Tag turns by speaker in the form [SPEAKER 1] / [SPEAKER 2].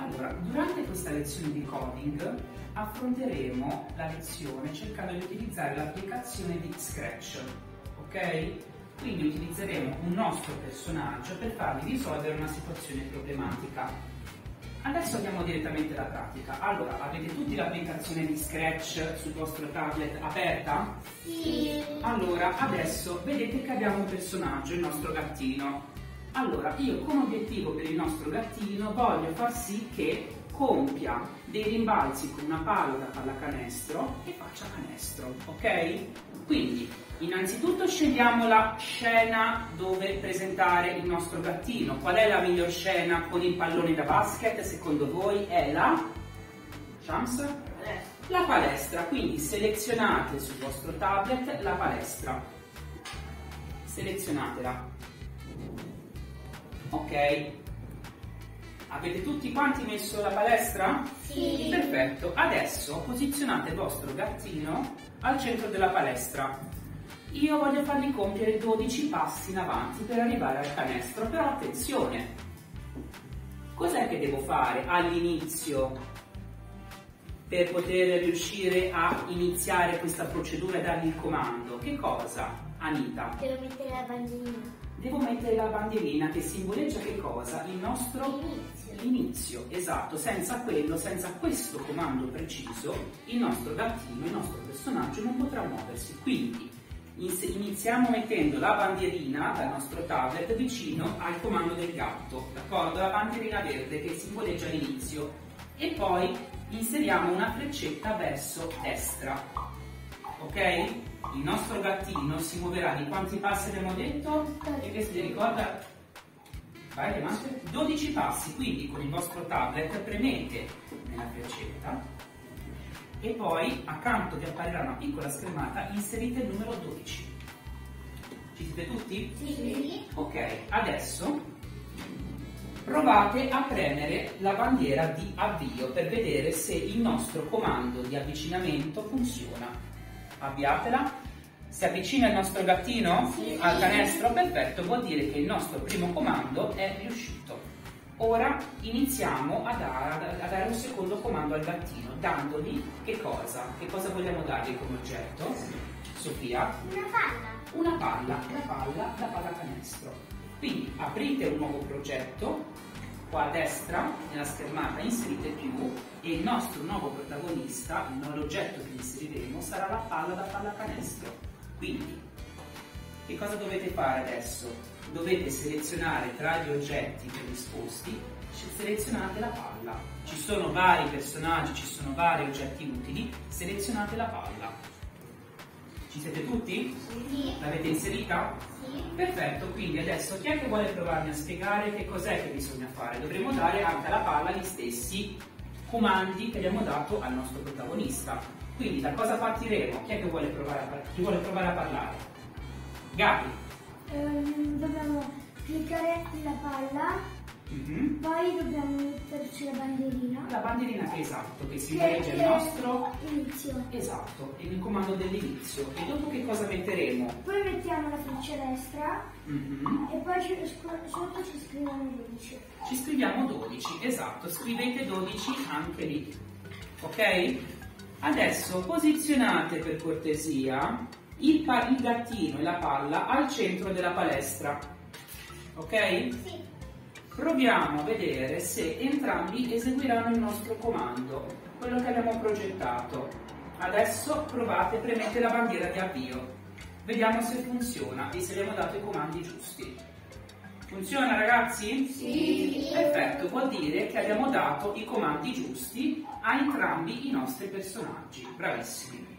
[SPEAKER 1] Allora, durante questa lezione di coding affronteremo la lezione cercando di utilizzare l'applicazione di Scratch, ok? Quindi utilizzeremo un nostro personaggio per farvi risolvere una situazione problematica. Adesso andiamo direttamente alla pratica. Allora, avete tutti l'applicazione di Scratch sul vostro tablet aperta?
[SPEAKER 2] Sì.
[SPEAKER 1] Allora, adesso vedete che abbiamo un personaggio, il nostro gattino. Allora, io come obiettivo per il nostro gattino voglio far sì che compia dei rimbalzi con una palla da pallacanestro e faccia canestro, ok? Quindi, innanzitutto scegliamo la scena dove presentare il nostro gattino. Qual è la miglior scena con il pallone da basket? Secondo voi è la... Shams? La palestra. Quindi selezionate sul vostro tablet la palestra. Selezionatela. Ok. Avete tutti quanti messo la palestra?
[SPEAKER 2] Sì.
[SPEAKER 1] Perfetto. Adesso posizionate il vostro gattino al centro della palestra. Io voglio fargli compiere 12 passi in avanti per arrivare al canestro, però attenzione, cos'è che devo fare all'inizio per poter riuscire a iniziare questa procedura e dargli il comando? Che cosa, Anita?
[SPEAKER 2] Devo mettere la bandierina.
[SPEAKER 1] Devo mettere la bandierina che simboleggia che cosa? Il nostro inizio, esatto. Senza quello, senza questo comando preciso, il nostro gattino, il nostro personaggio non potrà muoversi. Quindi iniziamo mettendo la bandierina dal nostro tablet vicino al comando del gatto, d'accordo? La bandierina verde che simboleggia l'inizio e poi inseriamo una freccetta verso destra, ok? Il nostro gattino si muoverà di quanti passi abbiamo detto? E che si ricorda? Vai, Diamante. 12 passi, quindi con il vostro tablet premete nella freccetta e poi accanto vi apparirà una piccola schermata, inserite il numero 12. Ci siete tutti?
[SPEAKER 2] Sì.
[SPEAKER 1] Ok, adesso provate a premere la bandiera di avvio per vedere se il nostro comando di avvicinamento funziona. Avviatela. Si avvicina il nostro gattino al canestro? Perfetto, vuol dire che il nostro primo comando è riuscito. Ora iniziamo a dare un secondo comando al gattino, dandogli che cosa? Che cosa vogliamo dargli come oggetto? Sofia?
[SPEAKER 2] Una palla.
[SPEAKER 1] Una palla, la palla canestro. Quindi aprite un nuovo progetto, qua a destra nella schermata inserite più e il nostro nuovo protagonista, l'oggetto che inseriremo, sarà la palla da pallacanestro. Quindi, che cosa dovete fare adesso? Dovete selezionare tra gli oggetti predisposti, selezionate la palla. Ci sono vari personaggi, ci sono vari oggetti utili, selezionate la palla. Ci siete tutti?
[SPEAKER 2] Sì.
[SPEAKER 1] L'avete inserita?
[SPEAKER 2] Sì.
[SPEAKER 1] Perfetto, quindi adesso chi è che vuole provarmi a spiegare che cos'è che bisogna fare? Dovremo dare anche alla palla gli stessi comandi che abbiamo dato al nostro protagonista. Quindi da cosa partiremo? Chi è che vuole provare a parlare? Gabi.
[SPEAKER 2] Dobbiamo cliccare la palla, poi dobbiamo metterci la bandierina.
[SPEAKER 1] La bandierina, esatto, che simboleggia il nostro
[SPEAKER 2] inizio.
[SPEAKER 1] esatto, il comando dell'inizio. E dopo che cosa metteremo?
[SPEAKER 2] Poi mettiamo la freccia destra e poi sotto ci scriviamo 12.
[SPEAKER 1] Ci scriviamo 12, esatto, scrivete 12 anche lì, ok? Adesso posizionate per cortesia il gattino e la palla al centro della palestra, ok?
[SPEAKER 2] Sì.
[SPEAKER 1] Proviamo a vedere se entrambi eseguiranno il nostro comando, quello che abbiamo progettato. Adesso provate, premete la bandiera di avvio, vediamo se funziona e se abbiamo dato i comandi giusti. Funziona, ragazzi?
[SPEAKER 2] Sì.
[SPEAKER 1] Perfetto, vuol dire che abbiamo dato i comandi giusti a entrambi i nostri personaggi. Bravissimi.